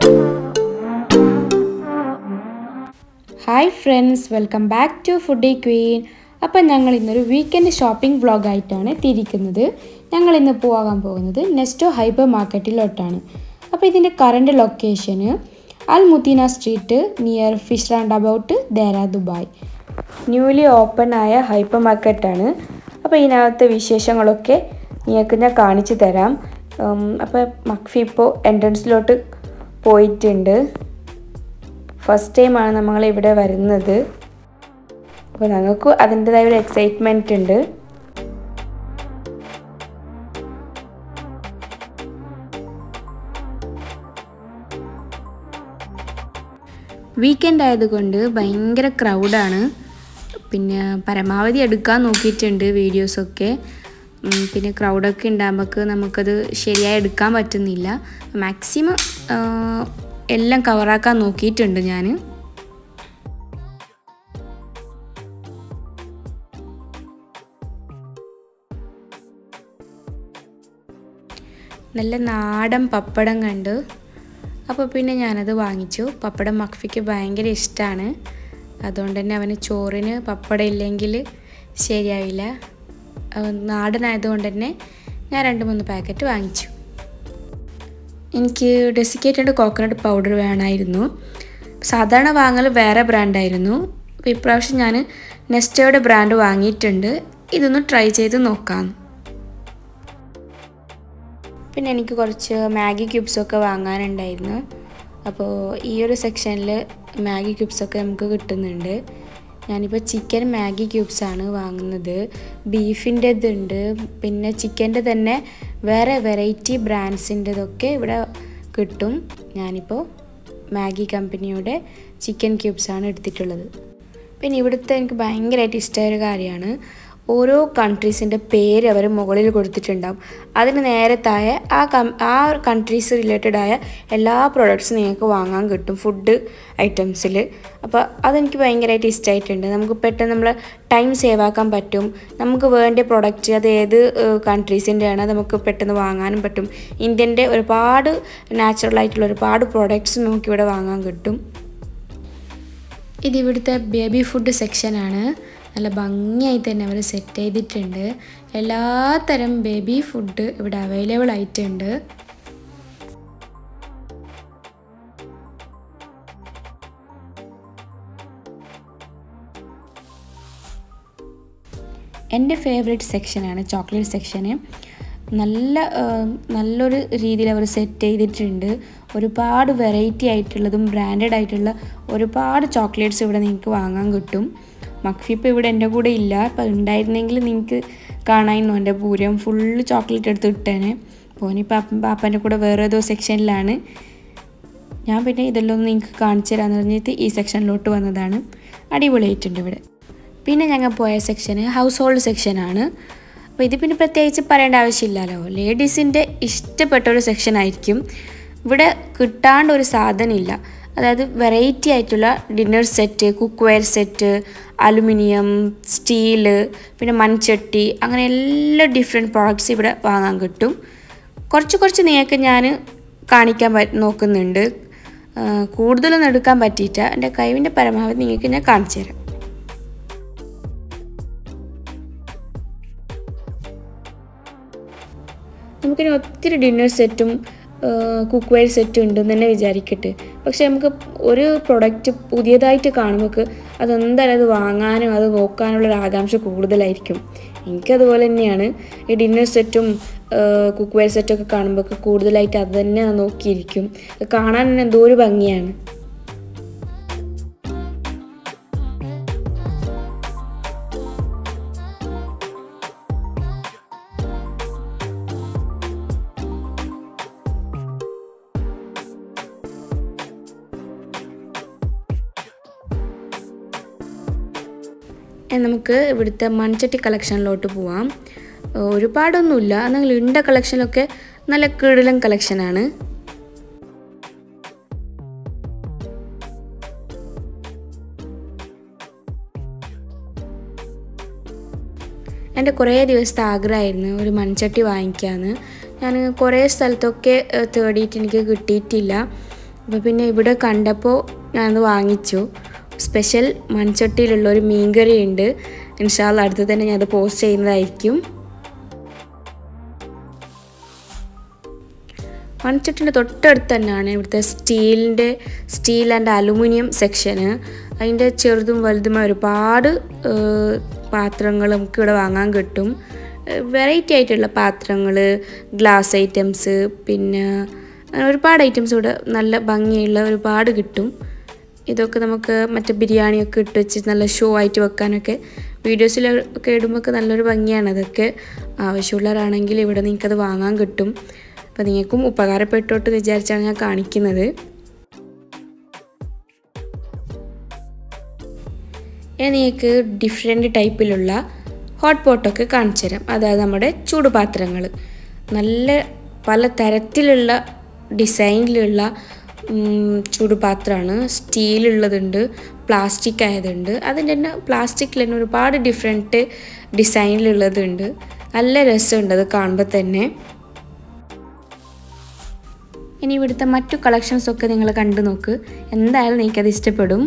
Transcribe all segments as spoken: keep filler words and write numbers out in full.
Hi friends, welcome back to Foodie Queen. അപ്പോൾ ഞങ്ങൾ ഇന്നൊരു വീക്കെൻഡ് ഷോപ്പിംഗ് വ്ളോഗ് ആയിട്ടാണ് തിരിക്കുന്നത്. ഞങ്ങൾ ഇന്ന് പോകാൻ പോകുന്നത് നെസ്റ്റോ ഹൈപ്പർ മാർക്കറ്റിലോട്ടാണ്. അപ്പോൾ ഇതിൻ്റെ കറണ്ട് ലൊക്കേഷന് Al Muteena street near fish roundabout Deira Dubai. Newly open ആയ ഹൈപ്പർ മാർക്കറ്റാണ്. അപ്പോൾ ഇതിനകത്തെ വിശേഷങ്ങളൊക്കെ നിങ്ങൾക്ക് ഞാൻ കാണിച്ചു തരാം. അപ്പോൾ മക്ഫി ഇപ്പോൾ എൻട്രൻസിലോട്ട് പോയിട്ടുണ്ട്. ഫസ്റ്റ് ടൈമാണ് നമ്മൾ ഇവിടെ വരുന്നത്. അപ്പോൾ ഞങ്ങൾക്ക് അതിൻ്റെതായ ഒരു എക്സൈറ്റ്മെൻറ്റ് ഉണ്ട്. വീക്കെൻഡ് ആയതുകൊണ്ട് ഭയങ്കര ക്രൗഡാണ്. പിന്നെ പരമാവധി എടുക്കാൻ നോക്കിയിട്ടുണ്ട് വീഡിയോസൊക്കെ. പിന്നെ ക്രൗഡൊക്കെ ഉണ്ടാകുമ്പോൾ നമുക്കത് ശരിയായി എടുക്കാൻ പറ്റുന്നില്ല. മാക്സിമം എല്ലാം കവറാക്കാൻ നോക്കിയിട്ടുണ്ട് ഞാൻ. നല്ല നാടൻ പപ്പടം കണ്ടു. അപ്പോൾ പിന്നെ ഞാനത് വാങ്ങിച്ചു. പപ്പടം മക്ഫിക്ക് ഭയങ്കര ഇഷ്ടമാണ്. അതുകൊണ്ട് തന്നെ അവന് ചോറിന് പപ്പടം ഇല്ലെങ്കിൽ ശരിയാവില്ല. നാടനായതുകൊണ്ട് തന്നെ ഞാൻ രണ്ട് മൂന്ന് പാക്കറ്റ് വാങ്ങിച്ചു. എനിക്ക് ഡെസിക്കേറ്റഡ് കോക്കനട്ട് പൗഡർ വേണമായിരുന്നു. സാധാരണ വാങ്ങൽ വേറെ ബ്രാൻഡായിരുന്നു. അപ്പോൾ ഇപ്രാവശ്യം ഞാൻ നെസ്റ്റോയുടെ ബ്രാൻഡ് വാങ്ങിയിട്ടുണ്ട്. ഇതൊന്ന് ട്രൈ ചെയ്ത് നോക്കാം. പിന്നെ എനിക്ക് കുറച്ച് മാഗി ക്യൂബ്സൊക്കെ വാങ്ങാനുണ്ടായിരുന്നു. അപ്പോൾ ഈ ഒരു സെക്ഷനിൽ മാഗി ക്യൂബ്സൊക്കെ നമുക്ക് കിട്ടുന്നുണ്ട്. ഞാനിപ്പോൾ ചിക്കൻ മാഗി ക്യൂബ്സാണ് വാങ്ങുന്നത്. ബീഫിൻ്റെതുണ്ട്, പിന്നെ ചിക്കൻ്റെ തന്നെ വേറെ വെറൈറ്റി ബ്രാൻഡ്സിൻ്റെതൊക്കെ ഇവിടെ കിട്ടും. ഞാനിപ്പോൾ മാഗി കമ്പനിയുടെ ചിക്കൻ ക്യൂബ്സാണ് എടുത്തിട്ടുള്ളത്. പിന്നെ ഇവിടുത്തെ എനിക്ക് ഭയങ്കരമായിട്ട് ഇഷ്ടമായൊരു കാര്യമാണ്, ഓരോ കൺട്രീസിൻ്റെ പേര് അവർ മുകളിൽ കൊടുത്തിട്ടുണ്ടാവും. അതിന് നേരെ താഴെ ആ കം ആ കൺട്രീസ് റിലേറ്റഡായ എല്ലാ പ്രോഡക്ട്സും നിങ്ങൾക്ക് വാങ്ങാൻ കിട്ടും ഫുഡ് ഐറ്റംസിൽ. അപ്പോൾ അതെനിക്ക് ഭയങ്കരമായിട്ട് ഇഷ്ടമായിട്ടുണ്ട്. നമുക്ക് പെട്ടെന്ന് നമ്മൾ ടൈം സേവ് ആക്കാൻ പറ്റും. നമുക്ക് വേണ്ട പ്രൊഡക്റ്റ് അത് ഏത് കൺട്രീസിൻ്റെയാണ് അത് നമുക്ക് പെട്ടെന്ന് വാങ്ങാനും പറ്റും. ഇന്ത്യൻ്റെ ഒരുപാട് നാച്ചുറലായിട്ടുള്ള ഒരുപാട് പ്രോഡക്ട്സ് നമുക്കിവിടെ വാങ്ങാൻ കിട്ടും. ഇതിവിടുത്തെ ബേബി ഫുഡ് സെക്ഷനാണ്. നല്ല ഭംഗിയായി തന്നെ അവർ സെറ്റ് ചെയ്തിട്ടുണ്ട്. എല്ലാ തരം ബേബി ഫുഡ് ഇവിടെ അവൈലബിൾ ആയിട്ടുണ്ട്. എൻ്റെ ഫേവറേറ്റ് സെക്ഷനാണ് ചോക്ലേറ്റ് സെക്ഷന്. നല്ല നല്ലൊരു രീതിയിൽ അവർ സെറ്റ് ചെയ്തിട്ടുണ്ട്. ഒരുപാട് വെറൈറ്റി ആയിട്ടുള്ളതും ബ്രാൻഡഡ് ആയിട്ടുള്ള ഒരുപാട് ചോക്ലേറ്റ്സ് ഇവിടെ നിങ്ങൾക്ക് വാങ്ങാൻ കിട്ടും. മക്ഫി ഇപ്പോൾ ഇവിടെ എൻ്റെ കൂടെ ഇല്ല. അപ്പോൾ ഉണ്ടായിരുന്നെങ്കിൽ നിങ്ങൾക്ക് കാണാമായിരുന്നു. എൻ്റെ പൂരം ഫുള്ള് ചോക്ലേറ്റ് എടുത്ത് ഇട്ടേനെ. പോനിപ്പോൾ പാപ്പൻ്റെ കൂടെ വേറെ ഏതോ സെക്ഷനിലാണ്. ഞാൻ പിന്നെ ഇതെല്ലാം ഒന്ന് നിങ്ങൾക്ക് കാണിച്ചു തരാമെന്ന് പറഞ്ഞിട്ട് ഈ സെക്ഷനിലോട്ട് വന്നതാണ്. അടിപൊളിയായിട്ടുണ്ട് ഇവിടെ. പിന്നെ ഞങ്ങൾ പോയ സെക്ഷന് ഹൗസ് ഹോൾഡ് സെക്ഷനാണ്. അപ്പോൾ ഇത് പിന്നെ പ്രത്യേകിച്ച് പറയേണ്ട ആവശ്യമില്ലല്ലോ. ലേഡീസിൻ്റെ ഇഷ്ടപ്പെട്ട ഒരു സെക്ഷനായിരിക്കും. ഇവിടെ കിട്ടാണ്ട് ഒരു സാധനമില്ല. അതായത് വെറൈറ്റി ആയിട്ടുള്ള dinner set, cookware set, aluminium, steel, പിന്നെ മൺചട്ടി, അങ്ങനെ എല്ലാ ഡിഫറെൻറ്റ് പ്രോഡക്റ്റ്സ് ഇവിടെ വാങ്ങാൻ കിട്ടും. കുറച്ച് കുറച്ച് നിങ്ങൾക്ക് ഞാൻ കാണിക്കാൻ പ നോക്കുന്നുണ്ട്. കൂടുതലൊന്നും എടുക്കാൻ പറ്റിയിട്ട. എൻ്റെ കഴിവിൻ്റെ പരമാവധി നിങ്ങൾക്ക് ഞാൻ കാണിച്ചു തരാം. നമുക്കിനി ഒത്തിരി ഡിന്നർ സെറ്റും കുക്ക് വെയർ സെറ്റ് ഉണ്ടെന്ന് തന്നെ വിചാരിക്കട്ടെ. പക്ഷെ നമുക്ക് ഒരു പ്രൊഡക്റ്റ് പുതിയതായിട്ട് കാണുമ്പോൾ അതെന്തായാലും അത് വാങ്ങാനും അത് നോക്കാനുള്ളൊരു ആകാംക്ഷ കൂടുതലായിരിക്കും. എനിക്കതുപോലെ തന്നെയാണ്. ഈ ഡിന്നർ സെറ്റും കുക്ക് വെയർ സെറ്റൊക്കെ കാണുമ്പോൾ കൂടുതലായിട്ട് അത് തന്നെ നോക്കിയിരിക്കും. കാണാൻ തന്നെ എന്തോ ഒരു ഭംഗിയാണ്. നമുക്ക് ഇവിടുത്തെ മൺചട്ടി കളക്ഷനിലോട്ട് പോവാം. ഒരുപാടൊന്നുമില്ല, എന്നാൽ ഉണ്ട കളക്ഷനൊക്കെ നല്ല കിടിലൻ കളക്ഷനാണ്. എൻ്റെ കുറേ ദിവസത്തെ ആഗ്രഹമായിരുന്നു ഒരു മൺചട്ടി വാങ്ങിക്കാമെന്ന്. ഞാൻ കുറേ സ്ഥലത്തൊക്കെ തേടിയിട്ട് എനിക്ക് കിട്ടിയിട്ടില്ല. അപ്പോൾ പിന്നെ ഇവിടെ കണ്ടപ്പോൾ ഞാനത് വാങ്ങിച്ചു. സ്പെഷ്യൽ മൺചട്ടിയിലുള്ള ഒരു മീൻകറി ഉണ്ട്. ഇൻഷാ അല്ലാഹ് അടുത്ത് തന്നെ ഞാനത് പോസ്റ്റ് ചെയ്യുന്നതായിരിക്കും. മൺചട്ടിൻ്റെ തൊട്ടടുത്ത് തന്നെയാണ് ഇവിടുത്തെ സ്റ്റീലിൻ്റെ സ്റ്റീൽ ആൻഡ് അലുമിനിയം സെക്ഷന്. അതിൻ്റെ ചെറുതും വലുതുമായ ഒരുപാട് പാത്രങ്ങൾ നമുക്ക് ഇവിടെ വാങ്ങാൻ കിട്ടും. വെറൈറ്റി ആയിട്ടുള്ള പാത്രങ്ങൾ, ഗ്ലാസ് ഐറ്റംസ്, പിന്നെ ഒരുപാട് ഐറ്റംസ് ഇവിടെ നല്ല ഭംഗിയുള്ള ഒരുപാട് കിട്ടും. ഇതൊക്കെ നമുക്ക് മറ്റേ ബിരിയാണിയൊക്കെ ഇട്ട് വെച്ച് നല്ല ഷോ ആയിട്ട് വെക്കാനൊക്കെ വീഡിയോസിലൊക്കെ ഇടുമ്പോൾ നല്ലൊരു ഭംഗിയാണ്. അതൊക്കെ ആവശ്യമുള്ളവരാണെങ്കിൽ ഇവിടെ നിങ്ങൾക്കത് വാങ്ങാൻ കിട്ടും. അപ്പോൾ നിങ്ങൾക്കും ഉപകാരപ്പെട്ടോട്ട് വിചാരിച്ചാണ് ഞാൻ കാണിക്കുന്നത്. ഞാൻ നിങ്ങൾക്ക് ഡിഫറെൻറ്റ് ടൈപ്പിലുള്ള ഹോട്ട് പോട്ടൊക്കെ കാണിച്ചു തരാം. അതായത് നമ്മുടെ ചൂടുപാത്രങ്ങൾ നല്ല പല തരത്തിലുള്ള ഡിസൈനിലുള്ള ചൂടുപാത്രമാണ്. സ്റ്റീലുള്ളതുണ്ട്, പ്ലാസ്റ്റിക് ആയതുണ്ട്. അതിൻ്റെ തന്നെ പ്ലാസ്റ്റിക്കിൽ തന്നെ ഒരുപാട് ഡിഫറെൻറ്റ് ഡിസൈനിലുള്ളതുണ്ട്. നല്ല രസമുണ്ട് അത് കാണുമ്പോൾ തന്നെ. ഇനി ഇവിടുത്തെ മറ്റു കളക്ഷൻസൊക്കെ നിങ്ങൾ കണ്ടു നോക്ക്, എന്തായാലും നിങ്ങൾക്കത് ഇഷ്ടപ്പെടും.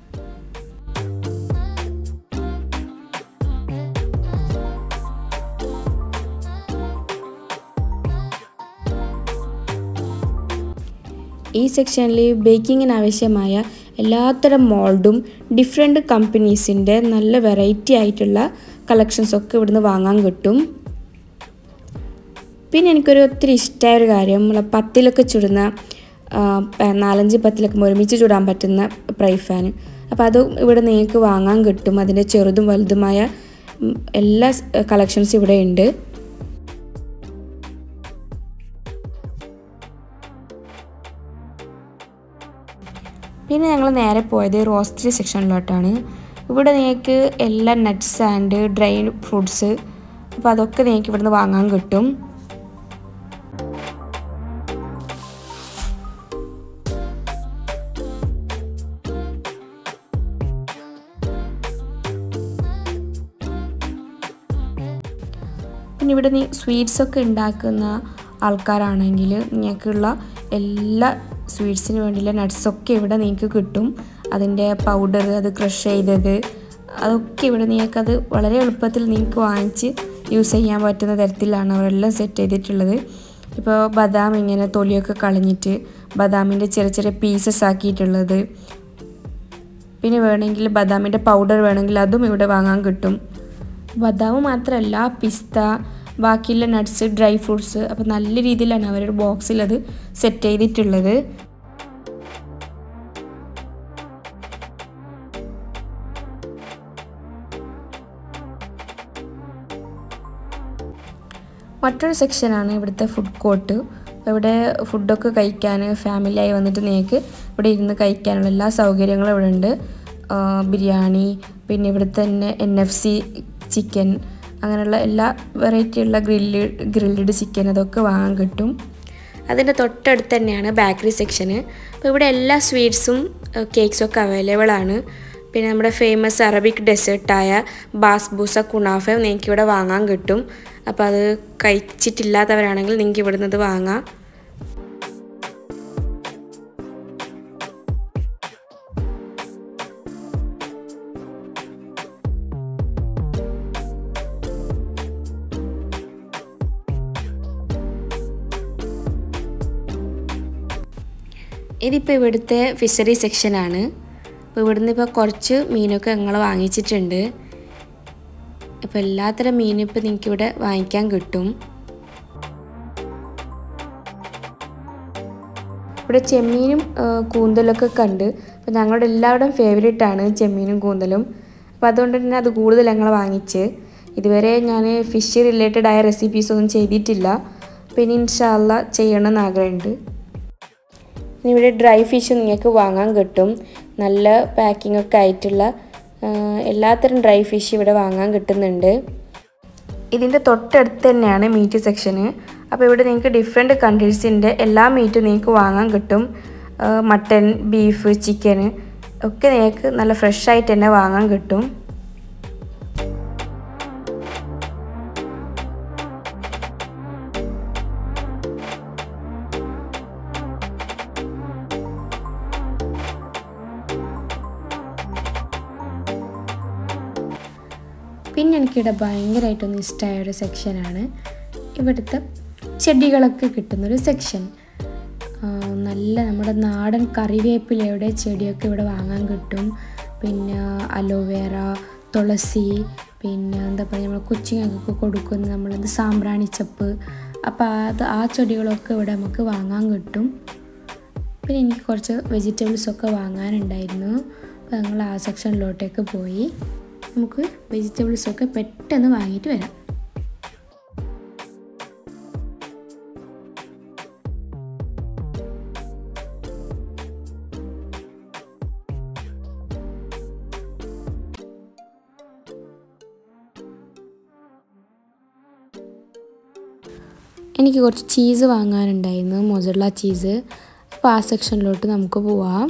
ഈ സെക്ഷനിൽ ബേക്കിങ്ങിന് ആവശ്യമായ എല്ലാത്തരം മോൾഡും ഡിഫറെൻറ്റ് കമ്പനീസിൻ്റെ നല്ല വെറൈറ്റി ആയിട്ടുള്ള കളക്ഷൻസൊക്കെ ഇവിടുന്ന് വാങ്ങാൻ കിട്ടും. പിന്നെ എനിക്കൊരു ഒത്തിരി ഇഷ്ടമായൊരു കാര്യം, നമ്മളെ പത്തിലൊക്കെ ചുടുന്ന നാലഞ്ച് പത്തിലൊക്കെ ഒരുമിച്ച് ചുടാൻ പറ്റുന്ന ഫ്രൈ ഫാൻ. അപ്പോൾ അത് ഇവിടെ നിങ്ങൾക്ക് വാങ്ങാൻ കിട്ടും. അതിൻ്റെ ചെറുതും വലുതുമായ എല്ലാ കളക്ഷൻസും ഇവിടെ ഉണ്ട്. പിന്നെ ഞങ്ങൾ നേരെ പോയത് റോസ്റ്ററി സെക്ഷനിലോട്ടാണ്. ഇവിടെ നിങ്ങൾക്ക് എല്ലാ നട്ട്സ് ആൻഡ് ഡ്രൈ ഫ്രൂട്ട്സ്, അപ്പോൾ അതൊക്കെ നിങ്ങൾക്ക് ഇവിടുന്ന് വാങ്ങാൻ കിട്ടും. പിന്നെ ഇവിടെ നീ സ്വീറ്റ്സൊക്കെ ഉണ്ടാക്കുന്ന ആൾക്കാരാണെങ്കിൽ നിങ്ങൾക്കുള്ള എല്ലാ സ്വീറ്റ്സിന് വേണ്ടിയുള്ള നട്ട്സൊക്കെ ഇവിടെ നിങ്ങൾക്ക് കിട്ടും. അതിൻ്റെ പൗഡർ, അത് ക്രഷ് ചെയ്തത്, അതൊക്കെ ഇവിടെ നിങ്ങൾക്കത് വളരെ എളുപ്പത്തിൽ നിങ്ങൾക്ക് വാങ്ങിച്ച് യൂസ് ചെയ്യാൻ പറ്റുന്ന തരത്തിലാണ് അവരെല്ലാം സെറ്റ് ചെയ്തിട്ടുള്ളത്. ഇപ്പോൾ ബദാം ഇങ്ങനെ തൊലിയൊക്കെ കളഞ്ഞിട്ട് ബദാമിൻ്റെ ചെറിയ ചെറിയ പീസസ് ആക്കിയിട്ടുള്ളത്. പിന്നെ വേണമെങ്കിൽ ബദാമിൻ്റെ പൗഡർ വേണമെങ്കിൽ അതും ഇവിടെ വാങ്ങാൻ കിട്ടും. ബദാം മാത്രമല്ല, പിസ്ത, ബാക്കിയുള്ള നട്ട്സ്, ഡ്രൈ ഫ്രൂട്ട്സ്, അപ്പോൾ നല്ല രീതിയിലാണ് അവരുടെ ബോക്സിൽ അത് സെറ്റ് ചെയ്തിട്ടുള്ളത്. മറ്റൊരു സെക്ഷനാണ് ഇവിടുത്തെ ഫുഡ് കോർട്ട്. ഇവിടെ ഫുഡൊക്കെ കഴിക്കാൻ ഫാമിലിയായി വന്നിട്ട് നിങ്ങൾക്ക് ഇവിടെ ഇരുന്ന് കഴിക്കാനുള്ള എല്ലാ സൗകര്യങ്ങളും ഇവിടെ ഉണ്ട്. ബിരിയാണി, പിന്നെ ഇവിടെ തന്നെ എൻ എഫ് സി ചിക്കൻ, അങ്ങനെയുള്ള എല്ലാ വെറൈറ്റിയുള്ള ഗ്രില്ല് ഗ്രിൽഡ് ചിക്കൻ അതൊക്കെ വാങ്ങാൻ കിട്ടും. അതിൻ്റെ തൊട്ടടുത്ത് തന്നെയാണ് ബേക്കറി സെക്ഷന്. അപ്പോൾ ഇവിടെ എല്ലാ സ്വീറ്റ്സും കേക്ക്സും ഒക്കെ അവൈലബിൾ ആണ്. പിന്നെ നമ്മുടെ ഫേമസ് അറബിക് ഡെസേർട്ടായ ബാസ്ബൂസ, കുനാഫ നിങ്ങൾക്ക് ഇവിടെ വാങ്ങാൻ കിട്ടും. അപ്പോൾ അത് കഴിച്ചിട്ടില്ലാത്തവരാണെങ്കിൽ നിങ്ങൾക്ക് ഇവിടെ നിന്ന് വാങ്ങാം. ഇതിപ്പോൾ ഇവിടുത്തെ ഫിഷറി സെക്ഷനാണ്. അപ്പോൾ ഇവിടുന്ന് ഇപ്പോൾ കുറച്ച് മീനൊക്കെ ഞങ്ങൾ വാങ്ങിച്ചിട്ടുണ്ട്. അപ്പോൾ എല്ലാത്തരം മീനും ഇപ്പോൾ നിങ്ങൾക്ക് ഇവിടെ വാങ്ങിക്കാൻ കിട്ടും. ഇവിടെ ചെമ്മീനും കൂന്തലൊക്കെ കണ്ട്. അപ്പോൾ ഞങ്ങളുടെ എല്ലാവരുടെയും ഫേവറേറ്റാണ് ചെമ്മീനും കൂന്തലും. അപ്പോൾ അതുകൊണ്ട് തന്നെ അത് കൂടുതൽ ഞങ്ങൾ വാങ്ങിച്ച്. ഇതുവരെ ഞാൻ ഫിഷ് റിലേറ്റഡ് ആയ റെസിപ്പീസൊന്നും ചെയ്തിട്ടില്ല. പിന്നെ ഇൻഷാ അല്ലാഹ് ചെയ്യണമെന്ന് ആഗ്രഹമുണ്ട്. ഇനി ഇവിടെ ഡ്രൈ ഫിഷ് നിങ്ങൾക്ക് വാങ്ങാൻ കിട്ടും. നല്ല പാക്കിംഗ് ഒക്കെ ആയിട്ടുള്ള എല്ലാത്തരം ഡ്രൈ ഫിഷ് ഇവിടെ വാങ്ങാൻ കിട്ടുന്നുണ്ട്. ഇതിൻ്റെ തൊട്ടടുത്ത് തന്നെയാണ് മീറ്റ് സെക്ഷന്. അപ്പോൾ ഇവിടെ നിങ്ങൾക്ക് ഡിഫറെൻറ്റ് കൺട്രീസിൻ്റെ എല്ലാ മീറ്റും നിങ്ങൾക്ക് വാങ്ങാൻ കിട്ടും. മട്ടൻ, ബീഫ്, ചിക്കന് ഒക്കെ നിങ്ങൾക്ക് നല്ല ഫ്രഷ് ആയിട്ട് തന്നെ വാങ്ങാൻ കിട്ടും. പിന്നെ എനിക്കിവിടെ ഭയങ്കരമായിട്ടൊന്ന് ഇഷ്ടമായ ഒരു സെക്ഷനാണ് ഇവിടുത്തെ ചെടികളൊക്കെ കിട്ടുന്നൊരു സെക്ഷൻ. നല്ല നമ്മുടെ നാടൻ കറിവേപ്പിലയുടെ ചെടിയൊക്കെ ഇവിടെ വാങ്ങാൻ കിട്ടും. പിന്നെ അലോവേറ, തുളസി, പിന്നെ എന്താ പറയുക നമ്മൾ കൊച്ചിങ്ങൊക്കെ കൊടുക്കുന്ന നമ്മളെന്ത് സാമ്പ്രാണിച്ചപ്പ്, അപ്പോൾ അത് ആ ചെടികളൊക്കെ ഇവിടെ നമുക്ക് വാങ്ങാൻ കിട്ടും. പിന്നെ എനിക്ക് കുറച്ച് വെജിറ്റബിൾസൊക്കെ വാങ്ങാനുണ്ടായിരുന്നു. അപ്പോൾ ഞങ്ങൾ ആ സെക്ഷനിലോട്ടേക്ക് പോയി നമുക്ക് വെജിറ്റബിൾസൊക്കെ പെട്ടെന്ന് വാങ്ങിയിട്ട് വരാം. എനിക്ക് കുറച്ച് ചീസ് വാങ്ങാനുണ്ടായിരുന്നു, മൊസറല്ല ചീസ്. അപ്പോൾ ആ സെക്ഷനിലോട്ട് നമുക്ക് പോവാം.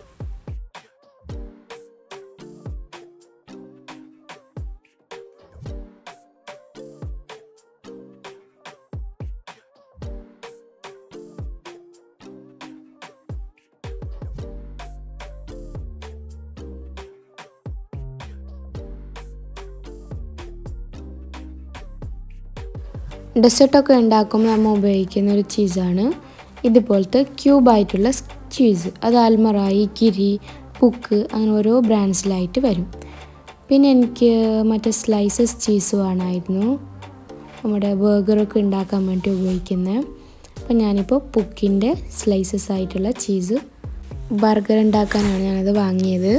ഡെസേർട്ടൊക്കെ ഉണ്ടാക്കുമ്പോൾ നമ്മൾ ഉപയോഗിക്കുന്ന ഒരു ചീസാണ് ഇതുപോലത്തെ ക്യൂബായിട്ടുള്ള ചീസ്. അത് അൽമറായി, കിരി, പുക്ക് അങ്ങനെ ഓരോ ബ്രാൻഡ്സിലായിട്ട് വരും. പിന്നെ എനിക്ക് മറ്റേ സ്ലൈസസ് ചീസ് വേണമായിരുന്നു, നമ്മുടെ ബർഗറൊക്കെ ഉണ്ടാക്കാൻ വേണ്ടി ഉപയോഗിക്കുന്നത്. അപ്പോൾ ഞാനിപ്പോൾ പുക്കിൻ്റെ സ്ലൈസസ് ആയിട്ടുള്ള ചീസ് ബർഗർ ഉണ്ടാക്കാനാണ് ഞാനത് വാങ്ങിയത്.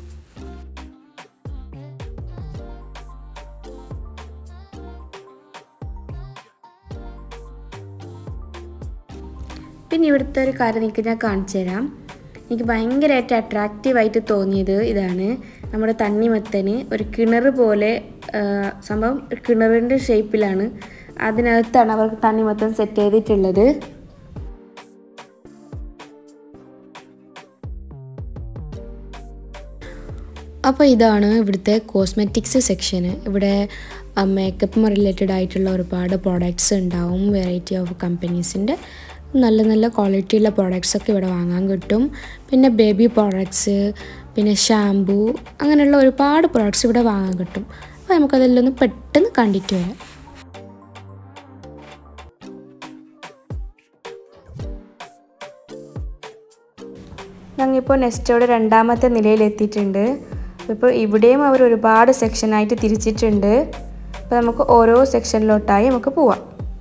പിന്നെ ഇവിടുത്തെ ഒരു കാര്യം നിങ്ങൾക്ക് ഞാൻ കാണിച്ചു തരാം. എനിക്ക് ഭയങ്കരമായിട്ട് അട്രാക്റ്റീവായിട്ട് തോന്നിയത് ഇതാണ്. നമ്മുടെ തണ്ണിമത്തന് ഒരു കിണർ പോലെ സംഭവം ഒരു കിണറിൻ്റെ ഷേപ്പിലാണ്, അതിനകത്താണ് അവർ തണ്ണിമത്തൻ സെറ്റ് ചെയ്തിട്ടുള്ളത്. അപ്പോൾ ഇതാണ് ഇവിടുത്തെ കോസ്മെറ്റിക്സ് സെക്ഷന്. ഇവിടെ മേക്കപ്പ് റിലേറ്റഡ് ആയിട്ടുള്ള ഒരുപാട് പ്രോഡക്റ്റ്സ് ഉണ്ടാവും, വെറൈറ്റി ഓഫ് കമ്പനീസിൻ്റെ നല്ല നല്ല ക്വാളിറ്റിയുള്ള പ്രോഡക്റ്റ്സൊക്കെ ഇവിടെ വാങ്ങാൻ കിട്ടും. പിന്നെ ബേബി പ്രോഡക്ട്സ്, പിന്നെ ഷാംപൂ, അങ്ങനെയുള്ള ഒരുപാട് പ്രോഡക്റ്റ്സ് ഇവിടെ വാങ്ങാൻ കിട്ടും. അപ്പോൾ നമുക്കതെല്ലാം ഒന്ന് പെട്ടെന്ന് കണ്ടിട്ട് വരാം. ഞങ്ങളിപ്പോൾ നെസ്റ്റോയുടെ രണ്ടാമത്തെ നിലയിലെത്തിയിട്ടുണ്ട്. ഇപ്പോൾ ഇവിടെയും അവർ ഒരുപാട് സെക്ഷനായിട്ട് തിരിച്ചിട്ടുണ്ട്. അപ്പോൾ നമുക്ക് ഓരോ സെക്ഷനിലോട്ടായി നമുക്ക് പോവാം.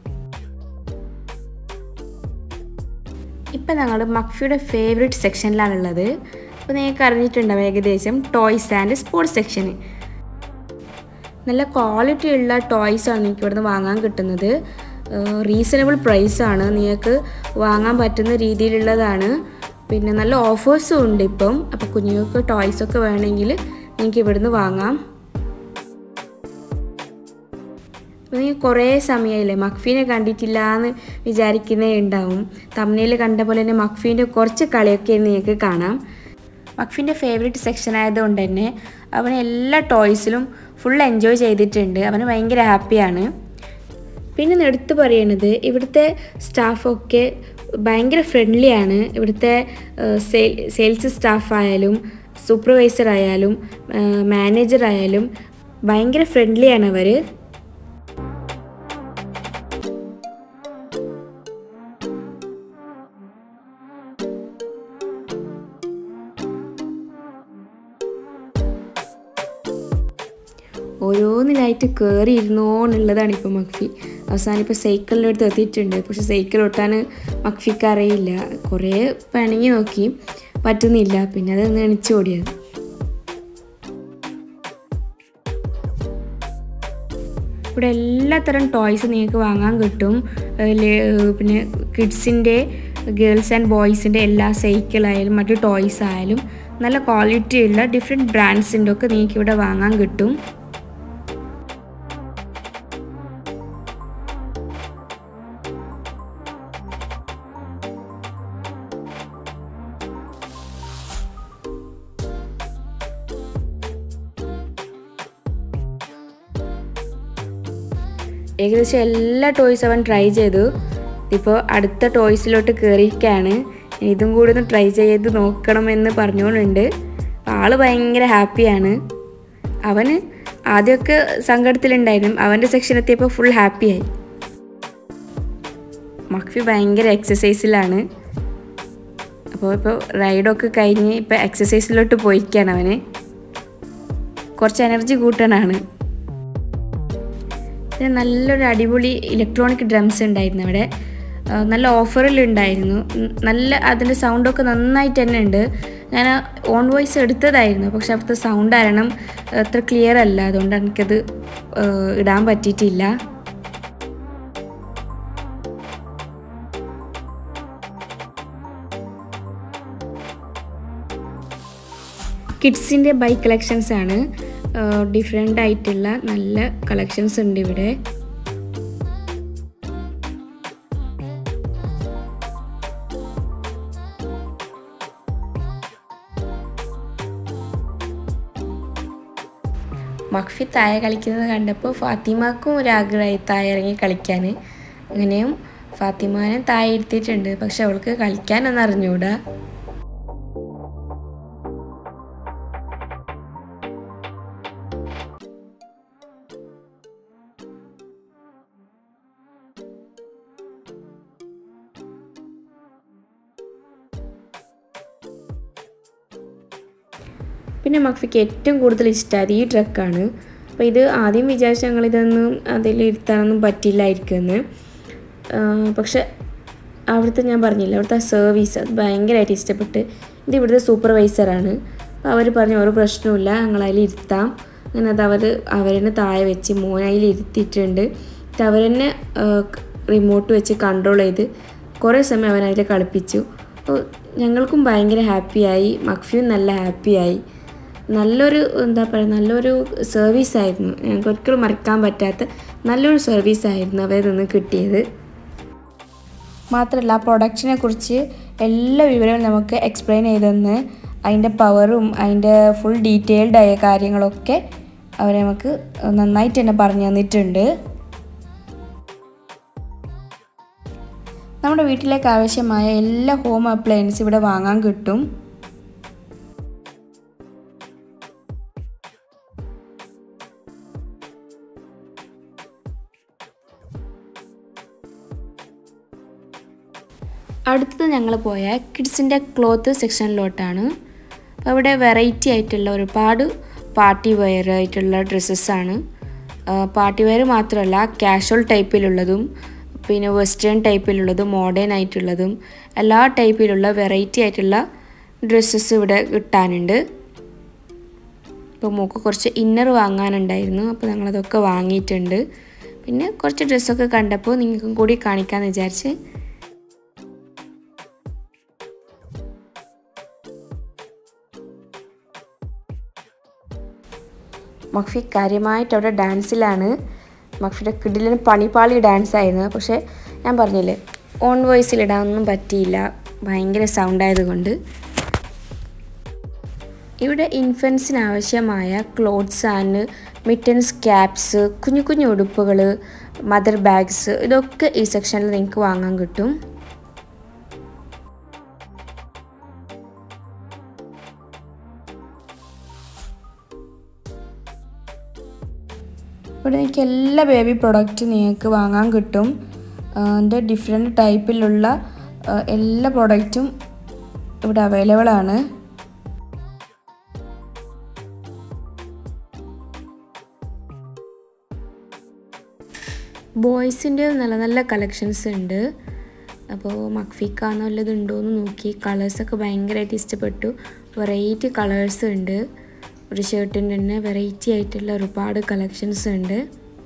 ഇപ്പം ഞങ്ങൾ മക്ഫിയുടെ ഫേവറേറ്റ് സെക്ഷനിലാണുള്ളത്. അപ്പോൾ നിങ്ങൾക്ക് അറിഞ്ഞിട്ടുണ്ടാവും ഏകദേശം ടോയ്സ് ആൻഡ് സ്പോർട്സ് സെക്ഷന്. നല്ല ക്വാളിറ്റി ഉള്ള ടോയ്സാണ് നിങ്ങൾക്ക് ഇവിടുന്ന് വാങ്ങാൻ കിട്ടുന്നത്. റീസണബിൾ പ്രൈസാണ്, നിങ്ങൾക്ക് വാങ്ങാൻ പറ്റുന്ന രീതിയിലുള്ളതാണ്. പിന്നെ നല്ല ഓഫേഴ്സും ഉണ്ട് ഇപ്പം. അപ്പോൾ കുഞ്ഞുങ്ങൾക്ക് ടോയ്സൊക്കെ വേണമെങ്കിൽ നിങ്ങൾക്ക് ഇവിടുന്ന് വാങ്ങാം. അപ്പോൾ നിങ്ങൾ കുറേ സമയമില്ലേ മക്ഫീനെ കണ്ടിട്ടില്ല എന്ന് വിചാരിക്കുന്നേ ഉണ്ടാവും. തമ്മിൽ കണ്ട പോലെ തന്നെ മക്ഫീൻ്റെ കുറച്ച് കളിയൊക്കെ നിങ്ങൾക്ക് കാണാം. മക്ഫീൻ്റെ ഫേവറേറ്റ് സെക്ഷൻ ആയതുകൊണ്ട് തന്നെ അവൻ എല്ലാ ടോയ്സിലും ഫുൾ എൻജോയ് ചെയ്തിട്ടുണ്ട്. അവന് ഭയങ്കര ഹാപ്പിയാണ്. പിന്നെ എടുത്ത് പറയണത് ഇവിടുത്തെ സ്റ്റാഫൊക്കെ ഭയങ്കര ഫ്രണ്ട്ലിയാണ്. ഇവിടുത്തെ സെയിൽ സെയിൽസ് സ്റ്റാഫായാലും സൂപ്പർവൈസർ ആയാലും മാനേജർ ആയാലും ഭയങ്കര ഫ്രണ്ട്ലിയാണ് അവർ. ഓരോന്നിലായിട്ട് കയറി ഇരുന്നോന്നുള്ളതാണ് ഇപ്പോൾ മക്ഫി. അവസാനം ഇപ്പോൾ സൈക്കിളിൻ്റെ അടുത്ത് എത്തിയിട്ടുണ്ട്. പക്ഷെ സൈക്കിൾ ഓട്ടാൻ മക്ഫിക്ക് അറിയില്ല. കുറേ പണിങ്ങി നോക്കി, പറ്റുന്നില്ല. പിന്നെ അതൊന്ന് എണിച്ച് ഓടിയത്. ഇവിടെ എല്ലാത്തരം ടോയ്സ് നിങ്ങൾക്ക് വാങ്ങാൻ കിട്ടും. പിന്നെ കിഡ്സിൻ്റെ, ഗേൾസ് ആൻഡ് ബോയ്സിൻ്റെ എല്ലാ സൈക്കിളായാലും മറ്റു ടോയ്സ് ആയാലും നല്ല ക്വാളിറ്റിയുള്ള ഡിഫറെൻറ്റ് ബ്രാൻഡ്സിൻ്റെ ഒക്കെ നിങ്ങൾക്ക് ഇവിടെ വാങ്ങാൻ കിട്ടും. ഏകദേശം എല്ലാ ടോയ്സ് അവൻ ട്രൈ ചെയ്തു. ഇപ്പോൾ അടുത്ത ടോയ്സിലോട്ട് കയറിയിരിക്കുകയാണ്. ഇതും കൂടി ഒന്ന് ട്രൈ ചെയ്ത് നോക്കണമെന്ന് പറഞ്ഞുകൊണ്ടുണ്ട്. ആൾ ഭയങ്കര ഹാപ്പിയാണ്. അവന് ആദ്യമൊക്കെ സങ്കടത്തിലുണ്ടായിരുന്നു. അവൻ്റെ സെക്ഷൻ എത്തിയപ്പോൾ ഫുൾ ഹാപ്പിയായി. മക്ഫി ഭയങ്കര എക്സസൈസിലാണ്. അപ്പോൾ ഇപ്പോൾ റൈഡൊക്കെ കഴിഞ്ഞ് ഇപ്പോൾ എക്സസൈസിലോട്ട് പോയിക്കാണ് അവന്. കുറച്ച് എനർജി കൂട്ടാനാണ്. പിന്നെ നല്ലൊരു അടിപൊളി ഇലക്ട്രോണിക് ഡ്രംസ് ഉണ്ടായിരുന്നു അവിടെ. നല്ല ഓഫറിലുണ്ടായിരുന്നു. നല്ല അതിൻ്റെ സൗണ്ടൊക്കെ നന്നായിട്ട് തന്നെ ഉണ്ട്. ഞാൻ ഓൺ വോയിസ് എടുത്തതായിരുന്നു, പക്ഷെ അവിടുത്തെ സൗണ്ട് കാരണം അത്ര ക്ലിയർ അല്ല. അതുകൊണ്ട് എനിക്കത് ഇടാൻ പറ്റിയിട്ടില്ല. കിഡ്സിൻ്റെ ബൈക്ക് കളക്ഷൻസ് ആണ്. ഡിഫറെൻ്റ് ആയിട്ടുള്ള നല്ല കളക്ഷൻസ് ഉണ്ട് ഇവിടെ. മക്ഫി താഴെ കളിക്കുന്നത് കണ്ടപ്പോൾ ഫാത്തിമാക്കും ഒരാഗ്രഹമായി താഴെ ഇറങ്ങി കളിക്കാൻ. അങ്ങനെയും ഫാത്തിമാനെ താഴെ ഇരുത്തിയിട്ടുണ്ട്. പക്ഷെ അവൾക്ക് കളിക്കാനൊന്നും അറിഞ്ഞൂടാ. പിന്നെ മക്ഫിക്ക് ഏറ്റവും കൂടുതൽ ഇഷ്ടമായത് ഈ ട്രക്കാണ്. അപ്പോൾ ഇത് ആദ്യം വിചാരിച്ച് ഞങ്ങളിതൊന്നും അതിൽ ഇരുത്താനൊന്നും പറ്റില്ലായിരിക്കുമെന്ന്. പക്ഷെ അവിടുത്തെ ഞാൻ പറഞ്ഞില്ല, അവിടുത്തെ സർവീസ് അത് ഭയങ്കരമായിട്ട് ഇഷ്ടപ്പെട്ട്. ഇത് ഇവിടുത്തെ സൂപ്പർവൈസറാണ്. അപ്പോൾ അവർ പറഞ്ഞു ഒരു പ്രശ്നമില്ല, ഞങ്ങളതിൽ ഇരുത്താം. അങ്ങനെ അത് അവർ അവരെന്നെ താഴെ വെച്ച് മോനതിൽ ഇരുത്തിയിട്ടുണ്ട്. എന്നിട്ട് അവരെന്നെ റിമോട്ട് വെച്ച് കൺട്രോൾ ചെയ്ത് കുറേ സമയം അവനതിൽ കളിപ്പിച്ചു. അപ്പോൾ ഞങ്ങൾക്കും ഭയങ്കര ഹാപ്പിയായി, മക്ഫിയും നല്ല ഹാപ്പിയായി. നല്ലൊരു എന്താ പറയുക നല്ലൊരു സർവീസായിരുന്നു. ഞങ്ങൾക്ക് ഒരിക്കലും മറക്കാൻ പറ്റാത്ത നല്ലൊരു സർവീസായിരുന്നു അവരിൽ നിന്ന് കിട്ടിയത്. മാത്രമല്ല പ്രൊഡക്റ്റിനെ കുറിച്ച് എല്ലാ വിവരവും നമുക്ക് എക്സ്പ്ലെയിൻ ചെയ്തെന്ന്, അതിൻ്റെ പവറും അതിൻ്റെ ഫുൾ ഡീറ്റെയിൽഡ് ആയ കാര്യങ്ങളൊക്കെ അവർ നമുക്ക് നന്നായിട്ട് തന്നെ പറഞ്ഞു തന്നിട്ടുണ്ട്. നമ്മുടെ വീട്ടിലേക്ക് ആവശ്യമായ എല്ലാ ഹോം അപ്ലയൻസ് ഇവിടെ വാങ്ങാൻ കിട്ടും. അടുത്തത് ഞങ്ങൾ പോയ കിഡ്സിൻ്റെ ക്ലോത്ത് സെക്ഷനിലോട്ടാണ്. അപ്പോൾ അവിടെ വെറൈറ്റി ആയിട്ടുള്ള ഒരുപാട് പാർട്ടി വെയർ ആയിട്ടുള്ള ഡ്രസ്സസ്സാണ്. പാർട്ടി വെയർ മാത്രമല്ല, കാഷ്വൽ ടൈപ്പിലുള്ളതും പിന്നെ വെസ്റ്റേൺ ടൈപ്പിലുള്ളതും മോഡേൺ ആയിട്ടുള്ളതും എല്ലാ ടൈപ്പിലുള്ള വെറൈറ്റി ആയിട്ടുള്ള ഡ്രസ്സസ് ഇവിടെ കിട്ടാനുണ്ട്. അപ്പോൾ മോൾക്ക് കുറച്ച് ഇന്നർ വാങ്ങാനുണ്ടായിരുന്നു. അപ്പോൾ ഞങ്ങളതൊക്കെ വാങ്ങിയിട്ടുണ്ട്. പിന്നെ കുറച്ച് ഡ്രസ്സൊക്കെ കണ്ടപ്പോൾ നിങ്ങൾക്കും കൂടി കാണിക്കാമെന്ന് വിചാരിച്ച്. മക്ഫി കാര്യമായിട്ട് അവിടെ ഡാൻസിലാണ്. മക്ഫിയുടെ കിഡിലിന് പണിപ്പാളി ഡാൻസ് ആയിരുന്നു. പക്ഷേ ഞാൻ പറഞ്ഞില്ലേ, ഓൺ വോയിസിലിടാനൊന്നും പറ്റിയില്ല, ഭയങ്കര സൗണ്ടായതുകൊണ്ട്. ഇവിടെ ഇൻഫൻസിന് ആവശ്യമായ ക്ലോത്ത്സ് ആൻഡ് മിറ്റൻസ്, ക്യാപ്സ്, കുഞ്ഞു കുഞ്ഞു ഉടുപ്പുകൾ, മദർ ബാഗ്സ്, ഇതൊക്കെ ഈ സെക്ഷനിൽ നിങ്ങൾക്ക് വാങ്ങാൻ കിട്ടും. ഇവിടെ നിങ്ങൾക്ക് എല്ലാ ബേബി പ്രൊഡക്റ്റും നിങ്ങൾക്ക് വാങ്ങാൻ കിട്ടും. അതിൻ്റെ ഡിഫറെൻറ്റ് ടൈപ്പിലുള്ള എല്ലാ പ്രൊഡക്റ്റും ഇവിടെ അവൈലബിൾ ആണ്. ബോയ്സിൻ്റെ നല്ല നല്ല കളക്ഷൻസ് ഉണ്ട്. അപ്പോൾ മക്ഫിക്കാന്നുള്ളതുണ്ടോയെന്ന് നോക്കി. കളേഴ്സൊക്കെ ഭയങ്കരമായിട്ട് ഇഷ്ടപ്പെട്ടു. വെറൈറ്റി കളേഴ്സ് ഉണ്ട്. ഒരു ഷർട്ടിൻ്റെ തന്നെ വെറൈറ്റി ആയിട്ടുള്ള ഒരുപാട് കളക്ഷൻസ് ഉണ്ട്.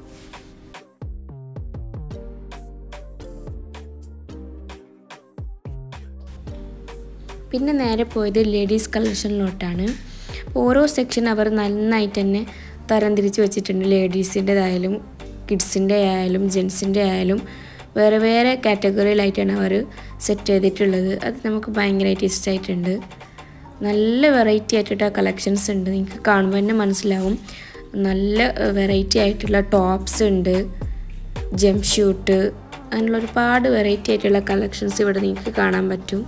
പിന്നെ നേരെ പോയത് ലേഡീസ് കളക്ഷനിലോട്ടാണ്. ഓരോ സെക്ഷൻ അവർ നന്നായിട്ട് തന്നെ തരം തിരിച്ച് വെച്ചിട്ടുണ്ട്. ലേഡീസിൻ്റെതായാലും കിഡ്സിൻ്റെ ആയാലും ജെൻസിൻ്റെ ആയാലും വേറെ വേറെ കാറ്റഗറിയിലായിട്ടാണ് അവർ സെറ്റ് ചെയ്തിട്ടുള്ളത്. അത് നമുക്ക് ഭയങ്കരമായിട്ട് ഇഷ്ടമായിട്ടുണ്ട്. നല്ല വെറൈറ്റി ആയിട്ടുള്ള കളക്ഷൻസ് ഉണ്ട്. നിങ്ങൾക്ക് കാണുമ്പോൾ തന്നെ മനസ്സിലാവും. നല്ല വെറൈറ്റി ആയിട്ടുള്ള ടോപ്സ് ഉണ്ട്, ജംപ് ഷൂട്ട്, അങ്ങനെയുള്ള ഒരുപാട് വെറൈറ്റി ആയിട്ടുള്ള കളക്ഷൻസ് ഇവിടെ നിങ്ങൾക്ക് കാണാൻ പറ്റും.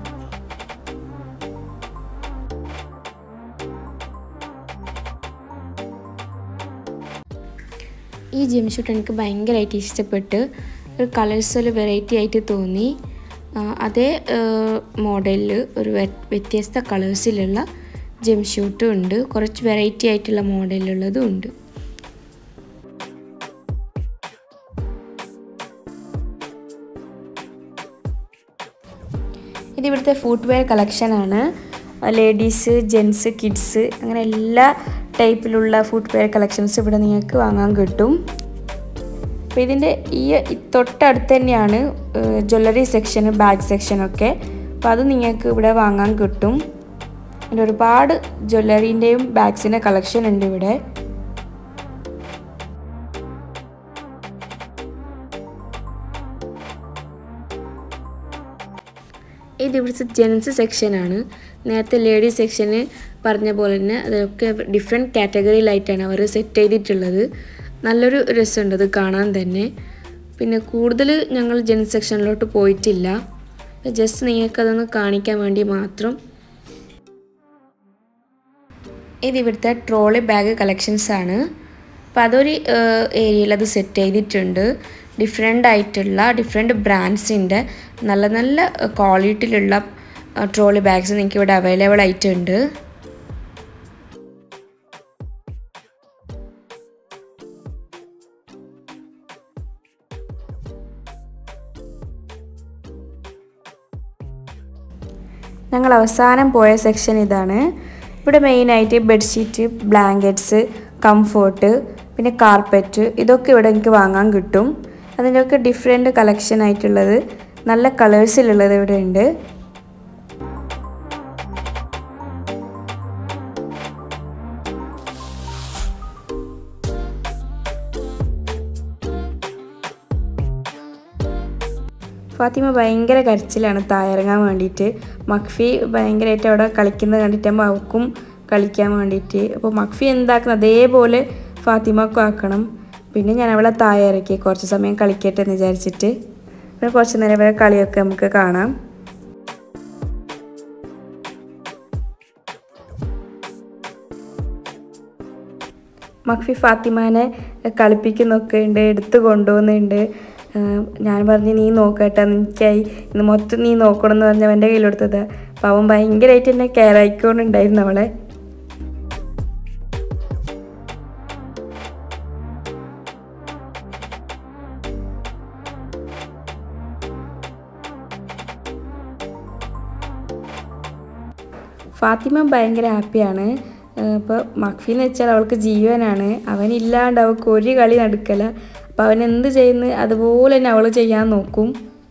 ഈ ജംസ്യൂട്ട് എനിക്ക് ഭയങ്കരമായിട്ട് ഇഷ്ടപ്പെട്ട്. ഒരു കളേഴ്സിൽ വെറൈറ്റി ആയിട്ട് തോന്നി. അതേ മോഡലിൽ ഒരു വ്യത്യസ്ത കളേഴ്സിലുള്ള ജംസ്യൂട്ടും ഉണ്ട്. കുറച്ച് വെറൈറ്റി ആയിട്ടുള്ള മോഡലിലുള്ളതും ഉണ്ട്. ഇത് ഇവിടുത്തെ ഫുട്വെയർ കളക്ഷനാണ്. ലേഡീസ്, ജെൻസ്, കിഡ്സ് അങ്ങനെ എല്ലാ ടൈപ്പിലുള്ള ഫുട്വെയർ കളക്ഷൻസ് ഇവിടെ നിങ്ങൾക്ക് വാങ്ങാൻ കിട്ടും. അപ്പോൾ ഇതിൻ്റെ ഈ തൊട്ടടുത്ത് തന്നെയാണ് ജ്വല്ലറി സെക്ഷന്, ബാഗ് സെക്ഷനൊക്കെ. അപ്പോൾ അത് നിങ്ങൾക്ക് ഇവിടെ വാങ്ങാൻ കിട്ടും. പിന്നെ ഒരുപാട് ജ്വല്ലറീൻ്റെയും ബാഗ്സിൻ്റെ കളക്ഷൻ ഉണ്ട് ഇവിടെ. ഇത് ഇവിടുത്തെ ജെൻസ് സെക്ഷനാണ്. നേരത്തെ ലേഡീസ് സെക്ഷന് പറഞ്ഞ പോലെ തന്നെ അതൊക്കെ ഡിഫറെൻറ്റ് കാറ്റഗറിയിലായിട്ടാണ് അവർ സെറ്റ് ചെയ്തിട്ടുള്ളത്. നല്ലൊരു രസമുണ്ട് അത് കാണാൻ തന്നെ. പിന്നെ കൂടുതൽ ഞങ്ങൾ ജെൻസ് സെക്ഷനിലോട്ട് പോയിട്ടില്ല. ജസ്റ്റ് നിങ്ങൾക്കതൊന്ന് കാണിക്കാൻ വേണ്ടി മാത്രം. ഇത് ഇവിടുത്തെ ട്രോളി ബാഗ് കളക്ഷൻസാണ്. അപ്പോൾ അതൊരു ഏരിയയിൽ അത് സെറ്റ് ചെയ്തിട്ടുണ്ട്. ഡിഫറെൻ്റ് ആയിട്ടുള്ള ഡിഫറെൻറ്റ് ബ്രാൻഡ്സിൻ്റെ നല്ല നല്ല ക്വാളിറ്റിയിലുള്ള ട്രോളി ബാഗ്സ് നിങ്ങൾക്ക് ഇവിടെ അവൈലബിൾ ആയിട്ടുണ്ട്. ഞങ്ങൾ അവസാനം പോയ സെക്ഷൻ ഇതാണ്. ഇവിടെ മെയിനായിട്ട് ബെഡ്ഷീറ്റ്, ബ്ലാങ്കറ്റ്സ്, കംഫോർട്ട്, പിന്നെ കാർപ്പറ്റ് ഇതൊക്കെ ഇവിടെ എനിക്ക് വാങ്ങാൻ കിട്ടും. അതിൻ്റെയൊക്കെ ഡിഫറെൻറ്റ് കളക്ഷൻ ആയിട്ടുള്ളത് നല്ല കളേഴ്സിലുള്ളത് ഇവിടെ ഉണ്ട്. ഫാത്തിമ ഭയങ്കര കരച്ചിലാണ് താഴെയിറങ്ങാൻ വേണ്ടിയിട്ട്. മക്ഫി ഭയങ്കരമായിട്ട് അവിടെ കളിക്കുന്നത് കണ്ടിട്ടാകുമ്പോൾ അവൾക്കും കളിക്കാൻ വേണ്ടിയിട്ട്. അപ്പോൾ മക്ഫി എന്താക്കണം അതേപോലെ ഫാത്തിമക്കും ആക്കണം. പിന്നെ ഞാൻ അവളെ താഴെ ഇറക്കി കുറച്ച് സമയം കളിക്കട്ടെ എന്ന് വിചാരിച്ചിട്ട്. പിന്നെ കുറച്ച് നേരം വരെ കളിയൊക്കെ നമുക്ക് കാണാം. മക്ഫി ഫാത്തിമാനെ കളിപ്പിക്കുന്നൊക്കെ ഉണ്ട്, എടുത്ത് കൊണ്ടുപോകുന്നുണ്ട്. ഞാൻ പറഞ്ഞു നീ നോക്കട്ടെ, എനിക്കായി ഇന്ന് മൊത്തം നീ നോക്കണം എന്ന് പറഞ്ഞ് അവൻ്റെ കയ്യിലെടുത്തത്. അപ്പം അവൻ ഭയങ്കരമായിട്ട് എന്നെ കെയർ ആയിക്കൊണ്ടുണ്ടായിരുന്നു അവളെ. ഫാത്തിമ ഭയങ്കര ഹാപ്പിയാണ്. ഇപ്പോൾ മക്ഫി എന്ന് വെച്ചാൽ അവൾക്ക് ജീവനാണ്. അവനില്ലാണ്ട് അവൾക്ക് ഒരു കളി നടക്കില്ല. അപ്പോൾ അവൻ എന്ത് ചെയ്യുന്നു അതുപോലെ തന്നെ അവൾ ചെയ്യാൻ നോക്കും.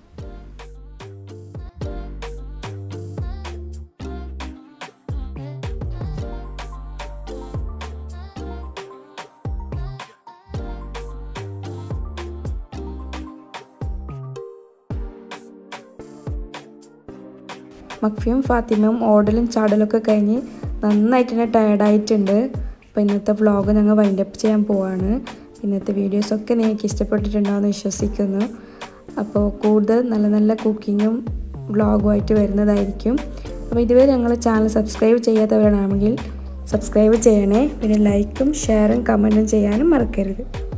മക്ഫിയും ഫാത്തിമയും ഓടലും ചാടലൊക്കെ കഴിഞ്ഞ് നന്നായിട്ട് തന്നെ ടയർഡായിട്ടുണ്ട്. അപ്പോൾ ഇന്നത്തെ വ്ളോഗ് ഞങ്ങൾ വൈൻഡപ്പ് ചെയ്യാൻ പോവാണ്. ഇന്നത്തെ വീഡിയോസൊക്കെ നിങ്ങൾക്ക് ഇഷ്ടപ്പെട്ടിട്ടുണ്ടാവുമെന്ന് വിശ്വസിക്കുന്നു. അപ്പോൾ കൂടുതൽ നല്ല നല്ല കുക്കിങ്ങും വ്ളോഗുമായിട്ട് വരുന്നതായിരിക്കും. അപ്പോൾ ഇതുവരെ ഞങ്ങൾ ചാനൽ സബ്സ്ക്രൈബ് ചെയ്യാത്തവരാണെങ്കിൽ സബ്സ്ക്രൈബ് ചെയ്യണേ. പിന്നെ ലൈക്കും ഷെയറും കമൻറ്റും ചെയ്യാനും മറക്കരുത്.